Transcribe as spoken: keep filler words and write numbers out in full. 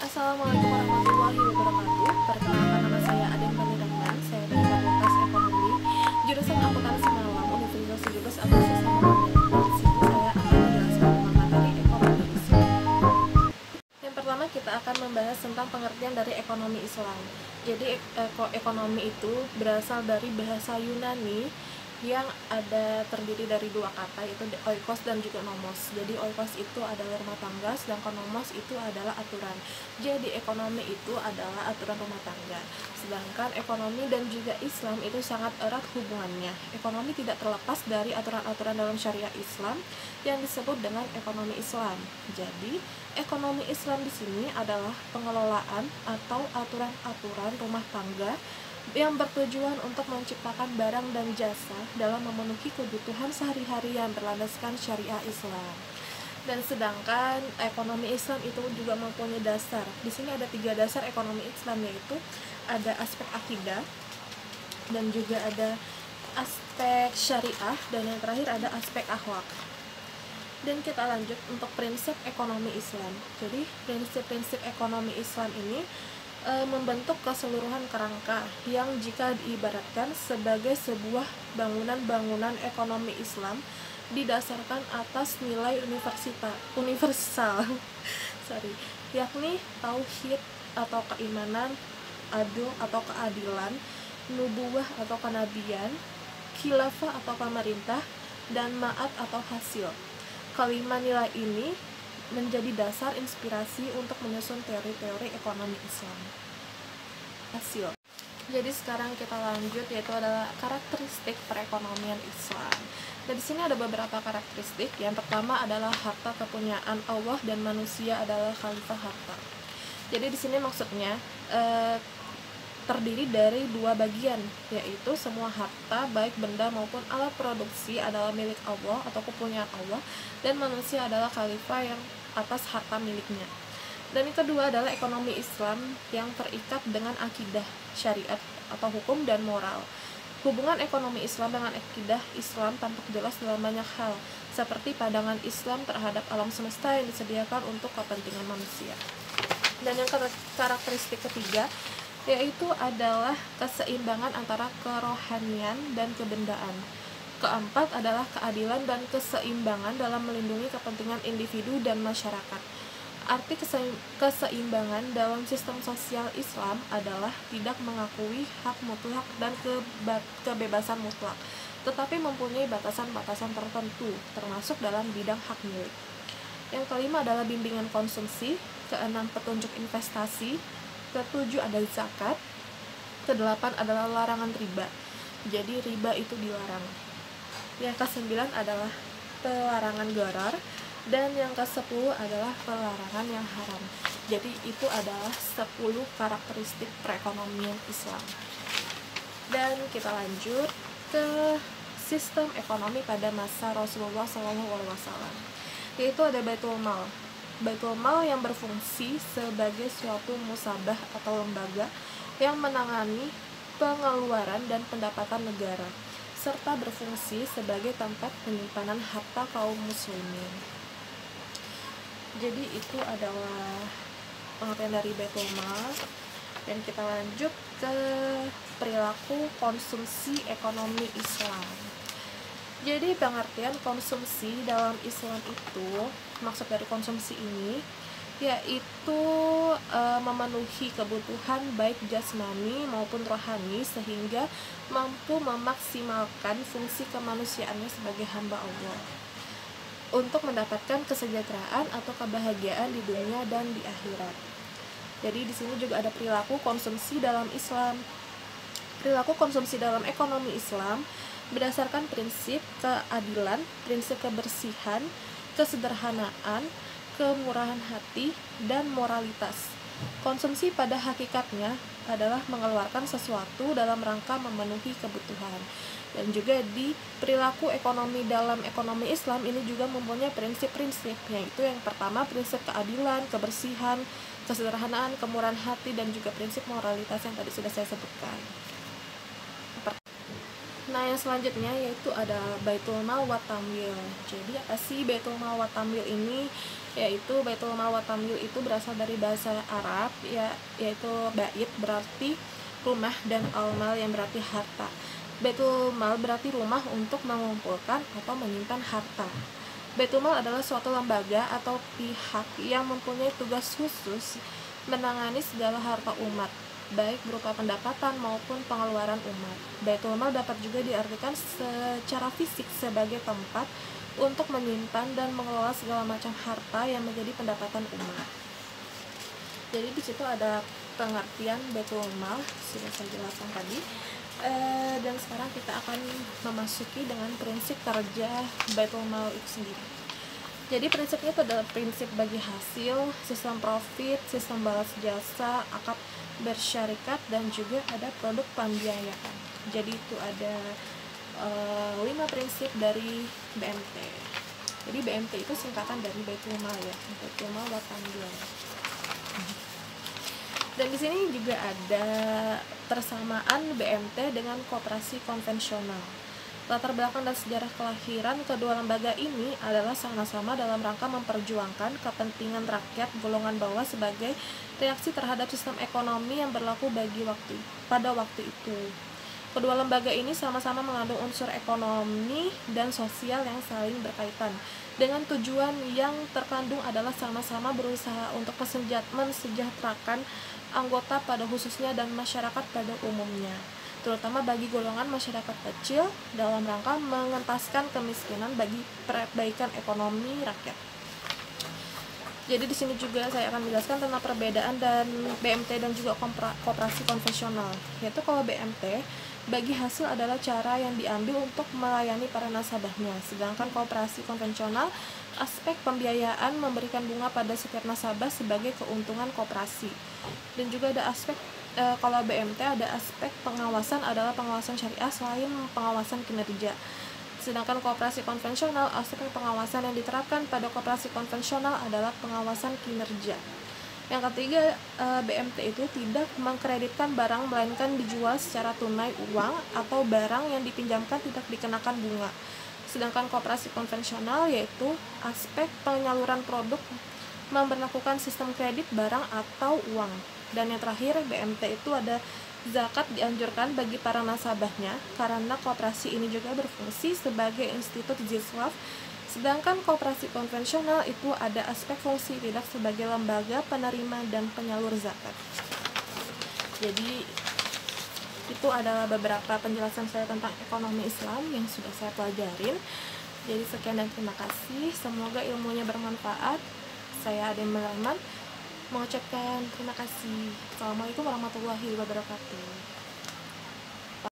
Assalamualaikum warahmatullahi wabarakatuh. Perkenalkan, nama saya Aden Bani Rahman. Saya dari Fakultas Ekonomi, jurusan Akuntansi Malang, Universitas tujuh belas Agustus Samarinda. Di sini saya akan menjelaskan tentang materi ekonomi Islam. Yang pertama, kita akan membahas tentang pengertian dari ekonomi Islam. Jadi eko ekonomi itu berasal dari bahasa Yunani yang ada terdiri dari dua kata, yaitu oikos dan juga nomos. Jadi oikos itu adalah rumah tangga, sedangkan nomos itu adalah aturan. Jadi ekonomi itu adalah aturan rumah tangga, sedangkan ekonomi dan juga Islam itu sangat erat hubungannya. Ekonomi tidak terlepas dari aturan-aturan dalam syariah Islam yang disebut dengan ekonomi Islam. Jadi ekonomi Islam di sini adalah pengelolaan atau aturan-aturan rumah tangga yang bertujuan untuk menciptakan barang dan jasa dalam memenuhi kebutuhan sehari-hari yang berlandaskan syariah Islam. Dan sedangkan ekonomi Islam itu juga mempunyai dasar. Di sini ada tiga dasar ekonomi Islam, yaitu ada aspek akidah, dan juga ada aspek syariah, dan yang terakhir ada aspek akhlak. Dan kita lanjut untuk prinsip ekonomi Islam. Jadi prinsip-prinsip ekonomi Islam ini membentuk keseluruhan kerangka yang jika diibaratkan sebagai sebuah bangunan-bangunan ekonomi Islam didasarkan atas nilai universitas universal sorry yakni tauhid atau keimanan, adil atau keadilan, nubuwah atau kenabian, khilafah atau pemerintah, dan ma'at atau hasil. Kelima nilai ini menjadi dasar inspirasi untuk menyusun teori-teori ekonomi Islam. Hasil. Jadi sekarang kita lanjut, yaitu adalah karakteristik perekonomian Islam. Dan di sini ada beberapa karakteristik. Yang pertama adalah harta kepunyaan Allah dan manusia adalah khalifah harta. Jadi di sini maksudnya eh, terdiri dari dua bagian, yaitu semua harta baik benda maupun alat produksi adalah milik Allah atau kepunyaan Allah, dan manusia adalah khalifah yang atas harta miliknya. Dan yang kedua adalah ekonomi Islam yang terikat dengan akidah, syariat atau hukum dan moral. Hubungan ekonomi Islam dengan akidah Islam tampak jelas dalam banyak hal, seperti pandangan Islam terhadap alam semesta yang disediakan untuk kepentingan manusia. Dan yang karakteristik ketiga yaitu adalah keseimbangan antara kerohanian dan kebendaan. Keempat adalah keadilan dan keseimbangan dalam melindungi kepentingan individu dan masyarakat. Arti keseimbangan dalam sistem sosial Islam adalah tidak mengakui hak mutlak dan kebebasan mutlak, tetapi mempunyai batasan-batasan tertentu, termasuk dalam bidang hak milik. Yang kelima adalah bimbingan konsumsi, keenam petunjuk investasi, ketujuh ada zakat, kedelapan adalah larangan riba. Jadi riba itu dilarang. Yang kesembilan adalah pelarangan gharar, dan yang kesepuluh adalah pelarangan yang haram. Jadi itu adalah sepuluh karakteristik perekonomian Islam. Dan kita lanjut ke sistem ekonomi pada masa Rasulullah shallallahu alaihi wasallam, yaitu ada Baitul Mal. Baitul Mal yang berfungsi sebagai suatu musabah atau lembaga yang menangani pengeluaran dan pendapatan negara, serta berfungsi sebagai tempat penyimpanan harta kaum muslimin. Jadi itu adalah pengertian dari Baitul Mal. Dan kita lanjut ke perilaku konsumsi ekonomi Islam. Jadi pengertian konsumsi dalam Islam itu, maksud dari konsumsi ini yaitu e, memenuhi kebutuhan baik jasmani maupun rohani sehingga mampu memaksimalkan fungsi kemanusiaannya sebagai hamba Allah untuk mendapatkan kesejahteraan atau kebahagiaan di dunia dan di akhirat. Jadi di sini juga ada perilaku konsumsi dalam Islam. Perilaku konsumsi dalam ekonomi Islam berdasarkan prinsip keadilan, prinsip kebersihan, kesederhanaan, kemurahan hati, dan moralitas. Konsumsi pada hakikatnya adalah mengeluarkan sesuatu dalam rangka memenuhi kebutuhan. Dan juga di perilaku ekonomi dalam ekonomi Islam ini juga mempunyai prinsip-prinsip, yaitu yang pertama prinsip keadilan, kebersihan, kesederhanaan, kemurahan hati, dan juga prinsip moralitas yang tadi sudah saya sebutkan. Nah, yang selanjutnya yaitu ada Baitul Mal wa Tamwil. Jadi apa sih Baitul Mal wa Tamwil ini? yaitu Baitul Mal wa Tamyil itu berasal dari bahasa Arab, ya, yaitu bait berarti rumah dan al-mal yang berarti harta. Baitul Mal berarti rumah untuk mengumpulkan atau menyimpan harta. Baitul Mal adalah suatu lembaga atau pihak yang mempunyai tugas khusus menangani segala harta umat, baik berupa pendapatan maupun pengeluaran umat. Baitul Mal dapat juga diartikan secara fisik sebagai tempat untuk menyimpan dan mengelola segala macam harta yang menjadi pendapatan umat. Jadi di situ ada pengertian Baitul Mal, sudah saya jelaskan tadi. E, dan sekarang kita akan memasuki dengan prinsip kerja Baitul Mal itu sendiri. Jadi prinsipnya itu adalah prinsip bagi hasil, sistem profit, sistem balas jasa, akad bersyarikat, dan juga ada produk pembiayaan. Jadi itu ada e, lima prinsip dari B M T. Jadi B M T itu singkatan dari Baitul Mal, ya, Baitul Mal wa Tamyil. Dan di sini juga ada persamaan B M T dengan koperasi konvensional. Latar belakang dan sejarah kelahiran kedua lembaga ini adalah sama-sama dalam rangka memperjuangkan kepentingan rakyat golongan bawah sebagai reaksi terhadap sistem ekonomi yang berlaku bagi waktu pada waktu itu. Kedua lembaga ini sama-sama mengandung unsur ekonomi dan sosial yang saling berkaitan, dengan tujuan yang terkandung adalah sama-sama berusaha untuk mensejahterakan anggota pada khususnya dan masyarakat pada umumnya, terutama bagi golongan masyarakat kecil dalam rangka mengentaskan kemiskinan bagi perbaikan ekonomi rakyat. Jadi di sini juga saya akan menjelaskan tentang perbedaan dan B M T dan juga koperasi konvensional. Yaitu kalau B M T bagi hasil adalah cara yang diambil untuk melayani para nasabahnya, sedangkan koperasi konvensional aspek pembiayaan memberikan bunga pada setiap nasabah sebagai keuntungan koperasi. Dan juga ada aspek e, kalau B M T ada aspek pengawasan adalah pengawasan syariah selain pengawasan kinerja. Sedangkan koperasi konvensional, aspek pengawasan yang diterapkan pada koperasi konvensional adalah pengawasan kinerja. Yang ketiga, B M T itu tidak mengkreditkan barang melainkan dijual secara tunai uang atau barang yang dipinjamkan tidak dikenakan bunga. Sedangkan koperasi konvensional yaitu aspek penyaluran produk memberlakukan sistem kredit barang atau uang. Dan yang terakhir, B M T itu ada zakat dianjurkan bagi para nasabahnya karena koperasi ini juga berfungsi sebagai institut ziswaf. Sedangkan koperasi konvensional itu ada aspek fungsi tidak sebagai lembaga penerima dan penyalur zakat. Jadi itu adalah beberapa penjelasan saya tentang ekonomi Islam yang sudah saya pelajarin. Jadi sekian dan terima kasih. Semoga ilmunya bermanfaat. Saya Aden Rahman mengucapkan terima kasih. Assalamualaikum warahmatullahi wabarakatuh.